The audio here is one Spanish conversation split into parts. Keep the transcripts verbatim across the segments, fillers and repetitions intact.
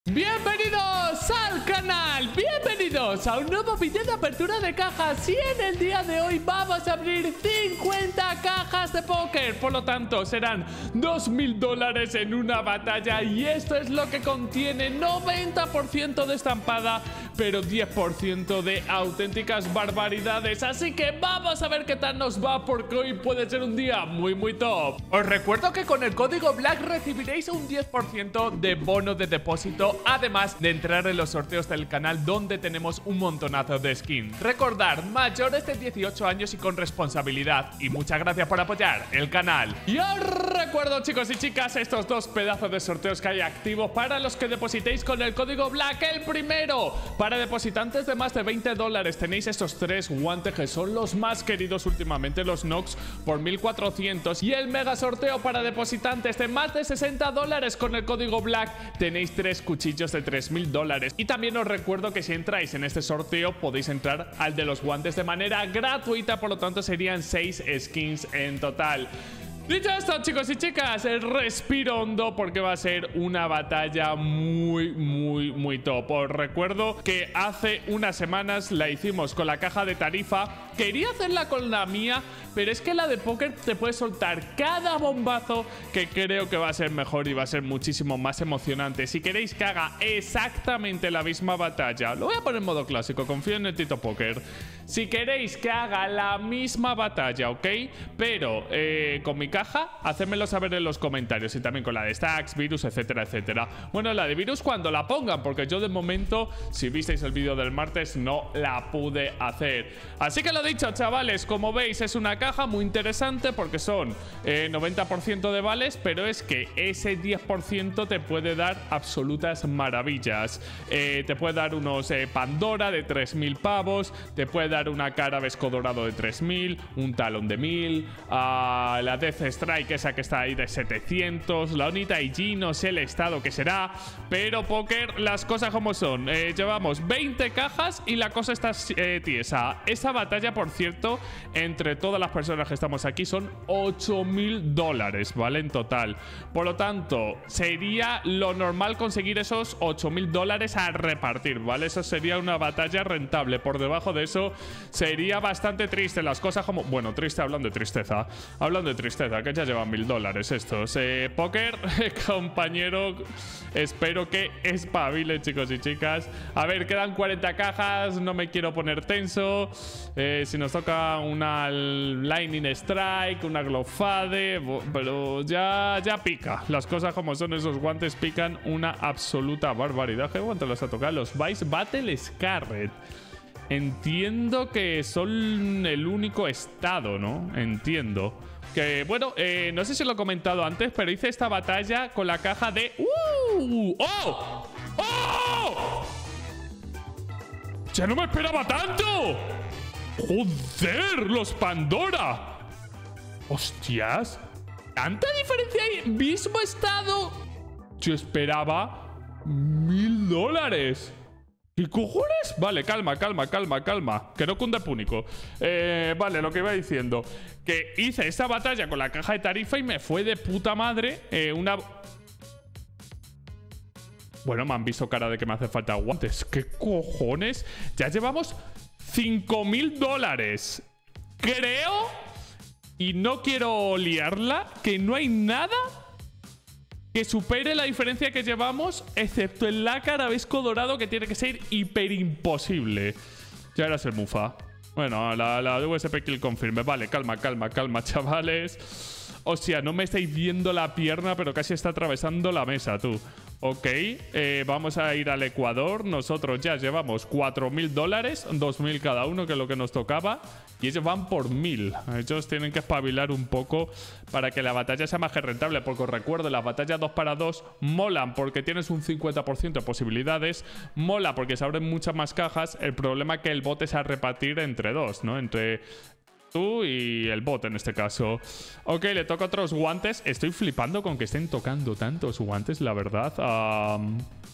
Bienvenidos al canal, bienvenidos a un nuevo vídeo de apertura de cajas. Y en el día de hoy vamos a abrir cincuenta cajas de póker. Por lo tanto serán dos mil dólares en una batalla. Y esto es lo que contiene noventa por ciento de estampada, pero diez por ciento de auténticas barbaridades. Así que vamos a ver qué tal nos va, porque hoy puede ser un día muy muy top. Os recuerdo que con el código Black recibiréis un diez por ciento de bono de depósito, además de entrar en los sorteos del canal, donde tenemos un montonazo de skins. Recordar, mayores de dieciocho años y con responsabilidad. Y muchas gracias por apoyar el canal. Y os recuerdo, chicos y chicas, estos dos pedazos de sorteos que hay activos para los que depositéis con el código Black. El primero, para depositantes de más de veinte dólares, tenéis estos tres guantes que son los más queridos últimamente, los Nox, por mil cuatrocientos. Y el mega sorteo para depositantes de más de sesenta dólares con el código Black, tenéis tres cuchillos de tres mil dólares. Y también os recuerdo que si entráis en este sorteo podéis entrar al de los guantes de manera gratuita, por lo tanto serían seis skins en total. Dicho esto, chicos y chicas, el respiro hondo, porque va a ser una batalla muy, muy, muy top. Os recuerdo que hace unas semanas la hicimos con la caja de tarifa. Quería hacerla con la mía, pero es que la de póker te puede soltar cada bombazo, que creo que va a ser mejor y va a ser muchísimo más emocionante. Si queréis que haga exactamente la misma batalla, lo voy a poner en modo clásico, confío en el Tito Póker. Si queréis que haga la misma batalla, ¿ok? Pero eh, con mi caja, hacedmelo saber en los comentarios. Y también con la de Stacks, Virus, etcétera, etcétera. Bueno, la de Virus cuando la pongan, porque yo de momento, si visteis el vídeo del martes, no la pude hacer. Así que lo dicho, chavales, como veis es una caja muy interesante, porque son eh, noventa por ciento de vales, pero es que ese diez por ciento te puede dar absolutas maravillas. Eh, te puede dar unos eh, Pandora de tres mil pavos, te puede dar una cara Vesco Dorado de tres mil, un talón de mil, uh, la Death Strike esa que está ahí de setecientos, la Onita I G, no sé el estado que será, pero póker, las cosas como son. Eh, llevamos veinte cajas y la cosa está eh, tiesa. Esa batalla, por cierto, entre todas las personas que estamos aquí son ocho mil dólares, ¿vale? En total. Por lo tanto, sería lo normal conseguir esos ocho mil dólares a repartir, ¿vale? Eso sería una batalla rentable. Por debajo de eso sería bastante triste. Las cosas como... Bueno, triste hablando de tristeza. Hablando de tristeza, que ya llevan mil dólares estos. Eh, póker, compañero, espero que espabile, chicos y chicas. A ver, quedan cuarenta cajas. No me quiero poner tenso. Eh, si nos toca una Lightning Strike, una Glowfade, pero ya, ya pica. Las cosas como son, esos guantes pican una absoluta barbaridad. ¿Qué guantes los ha tocado? Los Vice Battle Scarlet. Entiendo que son el único estado, ¿no? Entiendo. Que, bueno, eh, no sé si lo he comentado antes, pero hice esta batalla con la caja de... ¡Uh! ¡Oh! ¡Oh! ¡Ya no me esperaba tanto! ¡Joder! ¡Los Pandora! ¡Hostias! ¿Tanta diferencia hay? Mismo estado. Yo esperaba mil dólares. ¿Qué cojones? Vale, calma, calma, calma, calma. Que no cunde púnico. Eh, vale, lo que iba diciendo. Que hice esta batalla con la caja de tarifa y me fue de puta madre. Eh, una... Bueno, me han visto cara de que me hace falta guantes. ¿Qué cojones? Ya llevamos cinco mil dólares. Creo, y no quiero liarla, que no hay nada que supere la diferencia que llevamos, excepto el lácar Vesco Dorado, que tiene que ser hiper imposible. Ya era ser mufa. Bueno, la, la U S P Kill confirme. Vale, calma, calma, calma, chavales. O sea, no me estáis viendo la pierna, pero casi está atravesando la mesa, tú. Ok, eh, vamos a ir al Ecuador. Nosotros ya llevamos cuatro mil dólares, dos mil cada uno, que es lo que nos tocaba. Y ellos van por mil. Ellos tienen que espabilar un poco para que la batalla sea más que rentable. Porque os recuerdo, las batallas dos para dos molan porque tienes un cincuenta por ciento de posibilidades. Mola porque se abren muchas más cajas. El problema es que el bot es a repartir entre dos, ¿no? Entre... tú y el bot en este caso. Ok, le toca otros guantes. Estoy flipando con que estén tocando tantos guantes, la verdad. Um,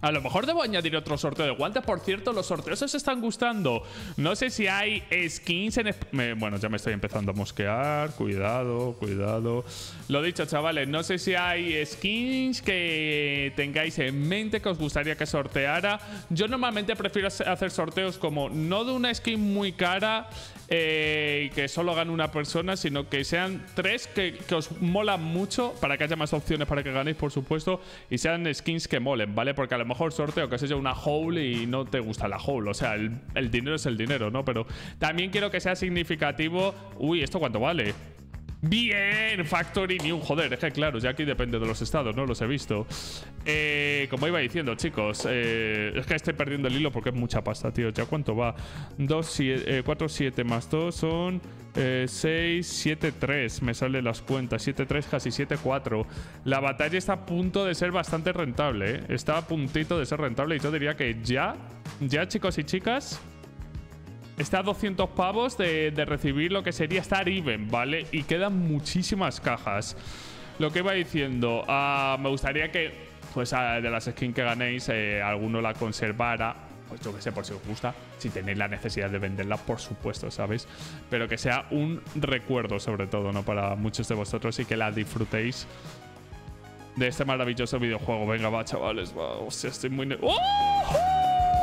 A lo mejor debo añadir otro sorteo de guantes. Por cierto, los sorteos se están gustando. No sé si hay skins en... Me, bueno, ya me estoy empezando a mosquear. Cuidado, cuidado. Lo dicho, chavales. No sé si hay skins que tengáis en mente que os gustaría que sorteara. Yo normalmente prefiero hacer sorteos como no de una skin muy cara eh, y que solo gane una persona, sino que sean tres que, que os molan mucho para que haya más opciones para que ganéis, por supuesto, y sean skins que molen, ¿vale? Porque a lo mejor sorteo que sea una Howl y no te gusta la Howl. O sea, el, el dinero es el dinero, ¿no? Pero también quiero que sea significativo. Uy, ¿esto cuánto vale? Bien, Factory New. Joder, es que claro, ya aquí depende de los estados, ¿no? Los he visto. Eh, como iba diciendo, chicos, eh, es que estoy perdiendo el hilo porque es mucha pasta, tío. ¿Ya cuánto va? cuatro, siete más dos son eh, seis, siete, tres. Me salen las cuentas. siete, tres, casi siete, cuatro. La batalla está a punto de ser bastante rentable, ¿eh? Está a puntito de ser rentable y yo diría que ya, ya, chicos y chicas, está a doscientos pavos de, de recibir lo que sería estar even, ¿vale? Y quedan muchísimas cajas. Lo que iba diciendo, uh, me gustaría que, pues, uh, de las skins que ganéis, eh, alguno la conservara. Pues yo que sé, por si os gusta. Si tenéis la necesidad de venderla, por supuesto, ¿sabéis? Pero que sea un recuerdo, sobre todo, ¿no? Para muchos de vosotros y que la disfrutéis de este maravilloso videojuego. Venga, va, chavales. Va, hostia, estoy muy... ¡Oh!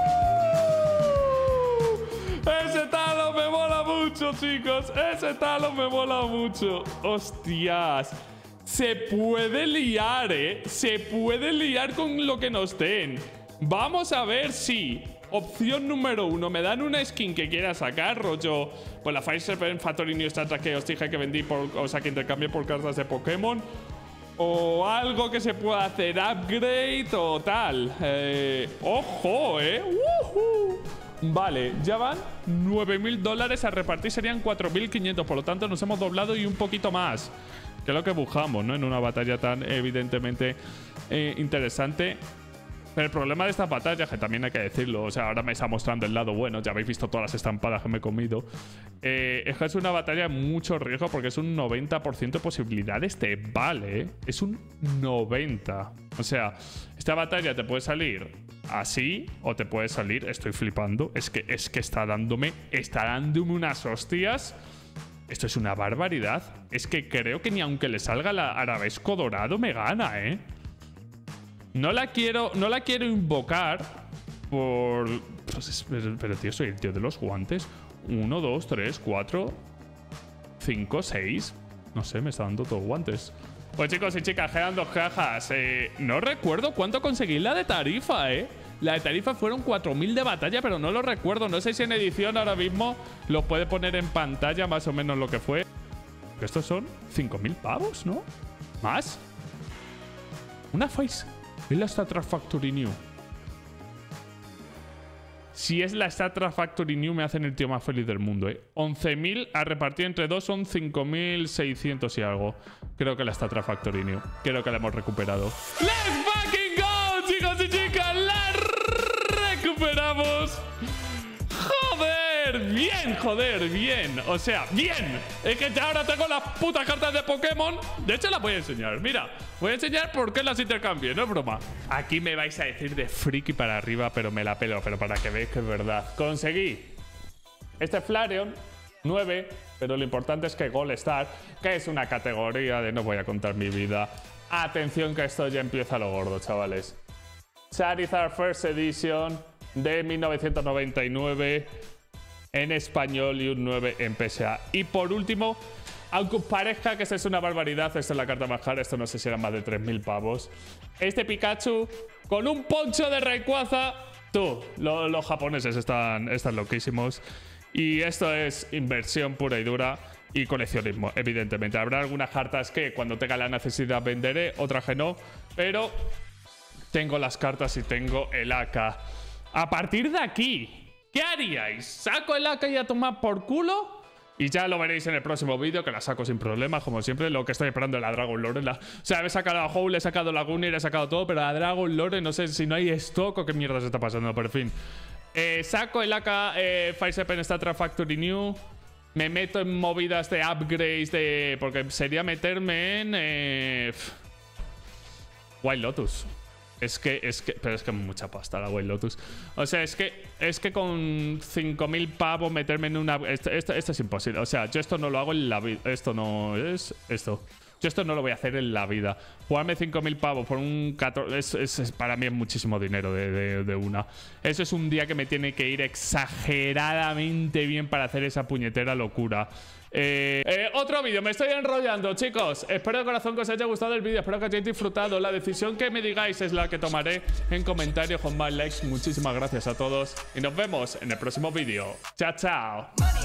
Ese talo me mola mucho, chicos. Ese talo me mola mucho. Hostias. Se puede liar, ¿eh? Se puede liar con lo que nos den. Vamos a ver si... Opción número uno. Me dan una skin que quiera sacar, rollo... Pues la Fire Serpent Factory New Starter que os dije que vendí por... O sea, que intercambié por cartas de Pokémon. O algo que se pueda hacer upgrade o tal. Eh, ¡Ojo, eh! ¡Woohoo! Vale, ya van nueve mil dólares a repartir, serían cuatro mil quinientos. Por lo tanto, nos hemos doblado y un poquito más, que es lo que buscamos, ¿no? En una batalla tan evidentemente eh, interesante. Pero el problema de estas batallas, que también hay que decirlo, o sea, ahora me está mostrando el lado bueno, ya habéis visto todas las estampadas que me he comido, eh, es que es una batalla de mucho riesgo porque es un noventa por ciento de posibilidades de vale, ¿eh? Es un noventa. O sea, esta batalla te puede salir así o te puede salir, estoy flipando, es que, es que está dándome, está dándome unas hostias. Esto es una barbaridad. Es que creo que ni aunque le salga la arabesco dorado me gana, ¿eh? No la quiero, no la quiero invocar por... Pues, pero, pero, tío, soy el tío de los guantes. Uno, dos, tres, cuatro, cinco, seis. No sé, me está dando todos guantes. Pues chicos y chicas, quedan dos cajas. Eh, no recuerdo cuánto conseguí la de tarifa, ¿eh? La de tarifa fueron cuatro mil de batalla, pero no lo recuerdo. No sé si en edición ahora mismo lo puede poner en pantalla más o menos lo que fue. Estos son cinco mil pavos, ¿no? ¿Más? Una face... Es la Statra Factory New. Si es la Statra Factory New, me hacen el tío más feliz del mundo, ¿eh? once mil a repartir entre dos son cinco mil seiscientos y algo. Creo que la Statra Factory New. Creo que la hemos recuperado. ¡Let's fucking go, chicos y chicas! ¡La recuperamos! ¡Joder! ¡Bien, joder! ¡Bien! O sea, ¡bien! Es que ya ahora tengo las putas cartas de Pokémon. De hecho, las voy a enseñar. Mira, voy a enseñar por qué las intercambié. No es broma. Aquí me vais a decir de friki para arriba, pero me la pelo. Pero para que veáis que es verdad. Conseguí este Flareon nueve, pero lo importante es que Gold Star, que es una categoría de no voy a contar mi vida. Atención que esto ya empieza lo gordo, chavales. Charizard First Edition de mil novecientos noventa y nueve en español y un nueve en P S A. Y por último, aunque os parezca que esta es una barbaridad, esta es la carta más cara, esto no sé si era más de tres mil pavos. Este Pikachu con un poncho de Rayquaza. Tú, lo, los japoneses están, están loquísimos. Y esto es inversión pura y dura y coleccionismo, evidentemente. Habrá algunas cartas que cuando tenga la necesidad venderé, otras que no, pero tengo las cartas y tengo el A K. A partir de aquí, ¿qué haríais? ¿Saco el A K y a tomar por culo? Y ya lo veréis en el próximo vídeo, que la saco sin problemas, como siempre. Lo que estoy esperando es la Dragon Lore. La... O sea, he sacado a Howl, he sacado la Gunner, he sacado todo, pero la Dragon Lore no sé si no hay stock o qué mierda se está pasando, pero en fin. Eh, saco el A K eh, Fire Serpent Statra Factory New. Me meto en movidas de upgrades, de... porque sería meterme en... Eh, Wild Lotus. Es que, es que, pero es que es mucha pasta la White Lotus. O sea, es que, es que con cinco mil pavos meterme en una... Esto, esto, esto es imposible. O sea, yo esto no lo hago en la vida. Esto no es... Esto. Yo esto no lo voy a hacer en la vida. Jugarme cinco mil pavos por un catorce... Es, es, es, para mí es muchísimo dinero de, de, de una. Eso es un día que me tiene que ir exageradamente bien para hacer esa puñetera locura. Eh, eh, otro vídeo, me estoy enrollando, chicos. Espero de corazón que os haya gustado el vídeo. Espero que hayáis disfrutado. La decisión que me digáis es la que tomaré en comentarios con más likes. Muchísimas gracias a todos y nos vemos en el próximo vídeo. Chao, chao.